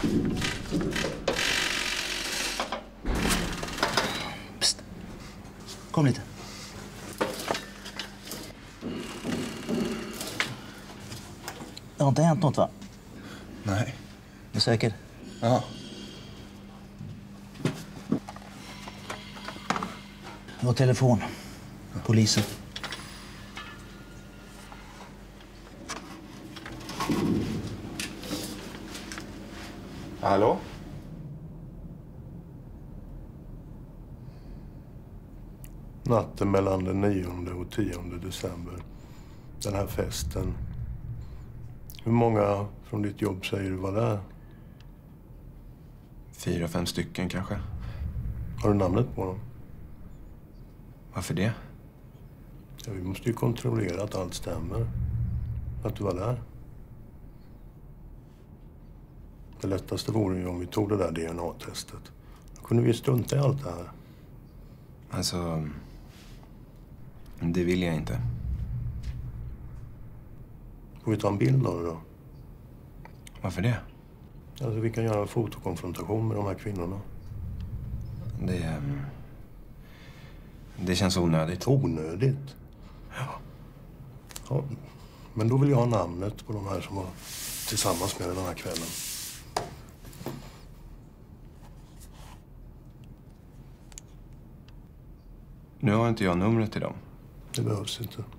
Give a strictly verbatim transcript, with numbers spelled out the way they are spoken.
Psst. Kom lite. Det har inte hänt något, va? Nej. Är du säker? Ja. Det var telefon. Polisen. Hallå? Natten mellan den nionde och tionde december. Den här festen. Hur många från ditt jobb säger du var där? Fyra, fem stycken kanske. Har du namnet på dem? Varför det? Ja, vi måste ju kontrollera att allt stämmer. Att du var där. Det lättaste vore ju om vi tog det där D N A-testet. Då kunde vi strunta i allt det här. Alltså... Det vill jag inte. Får vi ta en bild av det då? Varför det? Alltså vi kan göra en fotokonfrontation med de här kvinnorna. Det... Det känns onödigt. Onödigt? Ja. Ja. Men då vill jag ha namnet på de här som var tillsammans med den här kvällen. Nu har inte jag numret till dem. Det behövs inte.